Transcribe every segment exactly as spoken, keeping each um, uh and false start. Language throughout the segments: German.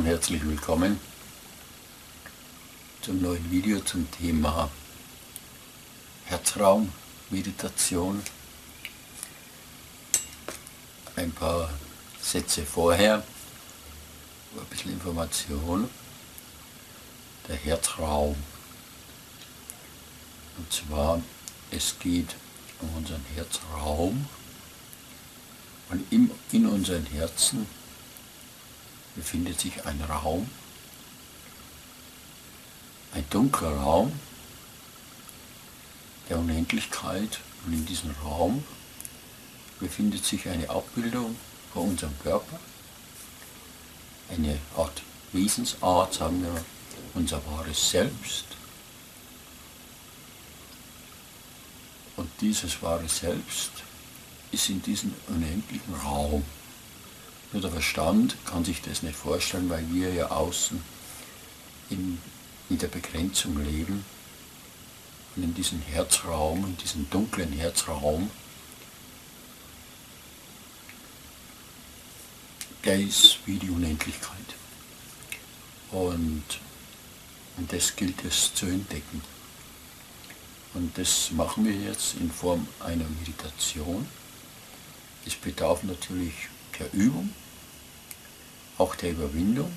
herzlich willkommen zum neuen Video zum Thema Herzraum, Meditation. Ein paar Sätze vorher, ein bisschen Information. Der Herzraum. Und zwar, es geht um unseren Herzraum und in, in unseren Herzen befindet sich ein Raum, ein dunkler Raum der Unendlichkeit, und in diesem Raum befindet sich eine Abbildung von unserem Körper, eine Art Wesensart, sagen wir, unser wahres Selbst. Und dieses wahre Selbst ist in diesem unendlichen Raum. Nur der Verstand kann sich das nicht vorstellen, weil wir ja außen in, in der Begrenzung leben. Und in diesem Herzraum, in diesem dunklen Herzraum, der ist wie die Unendlichkeit. Und, und das gilt es zu entdecken. Und das machen wir jetzt in Form einer Meditation. Es bedarf natürlich der Übung, auch der Überwindung,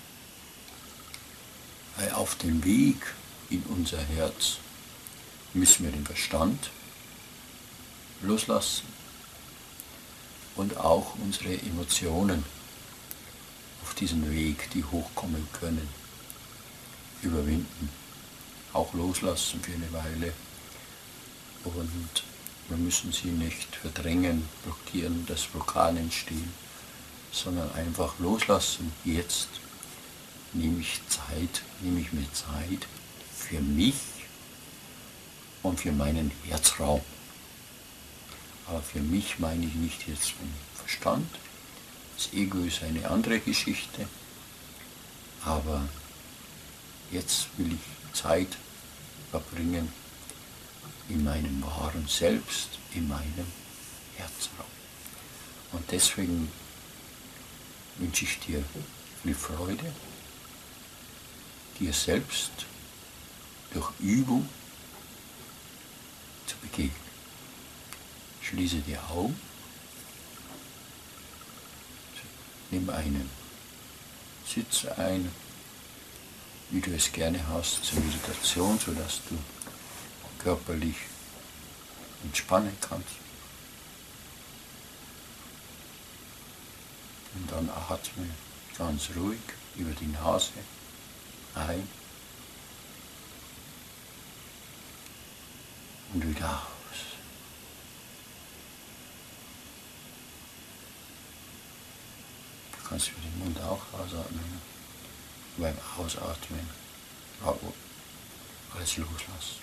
weil auf dem Weg in unser Herz müssen wir den Verstand loslassen und auch unsere Emotionen auf diesem Weg, die hochkommen können, überwinden, auch loslassen für eine Weile. Und wir müssen sie nicht verdrängen, blockieren, dass Blockaden entstehen, sondern einfach loslassen. Jetzt nehme ich Zeit, nehme ich mir Zeit für mich und für meinen Herzraum. Aber für mich meine ich nicht jetzt den Verstand. Das Ego ist eine andere Geschichte. Aber jetzt will ich Zeit verbringen in meinem wahren Selbst, in meinem Herzraum. Und deswegen wünsche ich dir viel Freude, dir selbst durch Übung zu begegnen. Schließe die Augen, nimm einen Sitz ein, wie du es gerne hast, zur Meditation, sodass du körperlich entspannen kannst. Und dann atme ganz ruhig über die Nase ein und wieder aus. Du kannst über den Mund auch ausatmen. Beim Ausatmen alles loslassen.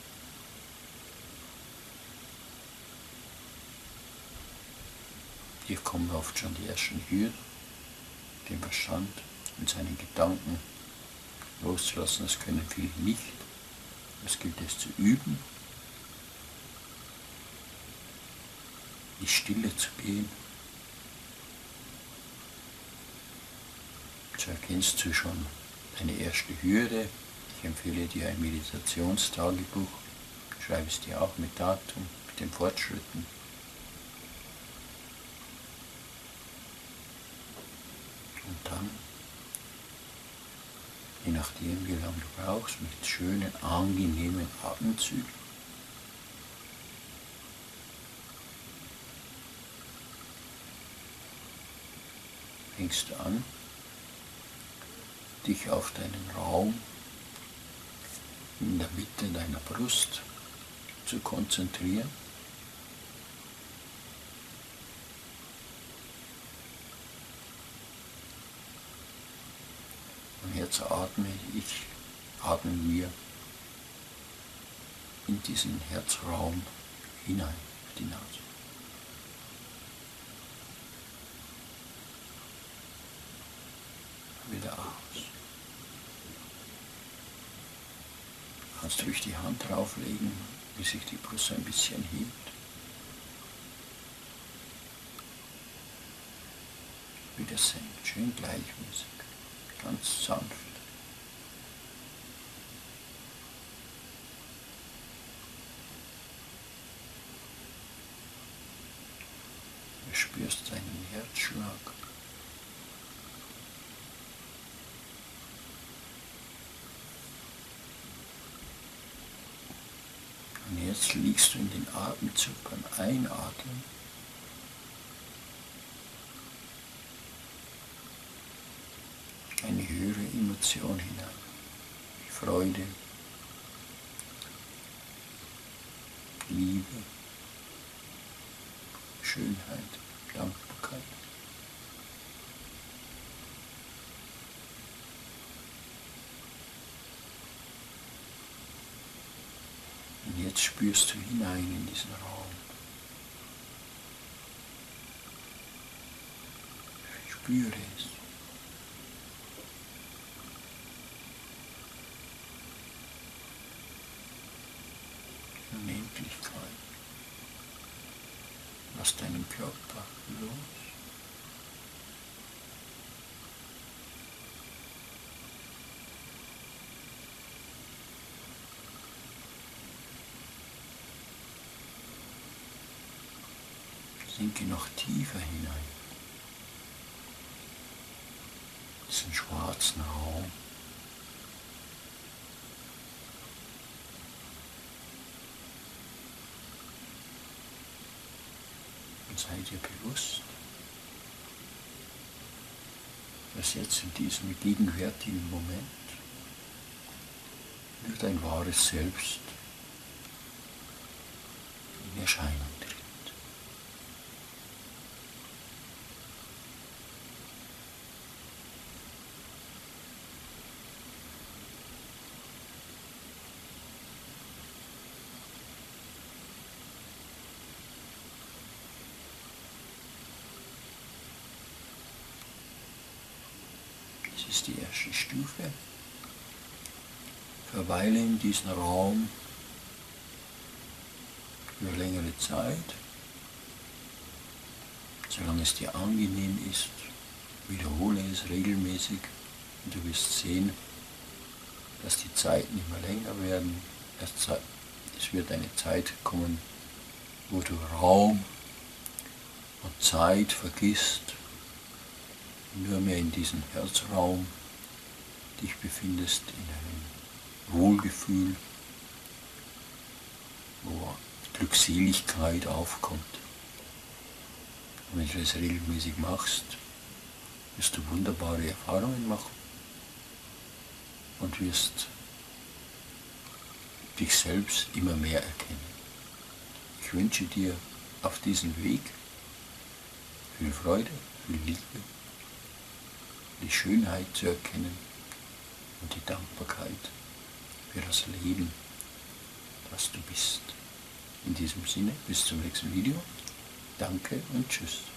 Hier kommen oft schon die ersten Hürden, den Verstand und seinen Gedanken loszulassen. Das können viele nicht. Es gilt es zu üben, in die Stille zu gehen. So erkennst du schon deine erste Hürde. Ich empfehle dir ein Meditationstagebuch. Schreib es dir auch mit Datum, mit den Fortschritten. Und dann, je nachdem wie lange du brauchst, mit schönen, angenehmen Atemzügen, fängst du an, dich auf deinen Raum in der Mitte deiner Brust zu konzentrieren. Und jetzt atme ich, atmen wir in diesen Herzraum hinein, auf die Nase. Wieder aus. Kannst ruhig die Hand drauflegen, bis sich die Brust ein bisschen hebt. Wieder senkt, schön gleichmäßig. ganz sanft. Du spürst deinen Herzschlag. Und jetzt liegst du in den Atemzug beim Einatmen. Eine höhere Emotion hinein. Freude, Liebe, Schönheit, Dankbarkeit. Und jetzt spürst du hinein in diesen Raum. Spüre es. Unendlichkeit. Lass deinen Körper los. Sinke noch tiefer hinein. Diesen schwarzen Raum. Und sei dir bewusst, dass jetzt in diesem gegenwärtigen Moment nur dein wahres Selbst in Erscheinung tritt. Das ist die erste Stufe. Verweile in diesem Raum über längere Zeit, solange es dir angenehm ist. Wiederhole es regelmäßig und du wirst sehen, dass die Zeiten immer länger werden. Es wird eine Zeit kommen, wo du Raum und Zeit vergisst, nur mehr in diesem Herzraum dich befindest, in einem Wohlgefühl, wo Glückseligkeit aufkommt. Und wenn du das regelmäßig machst, wirst du wunderbare Erfahrungen machen und wirst dich selbst immer mehr erkennen. Ich wünsche dir auf diesem Weg viel Freude, viel Liebe, die Schönheit zu erkennen und die Dankbarkeit für das Leben, das du bist. In diesem Sinne, bis zum nächsten Video. Danke und tschüss.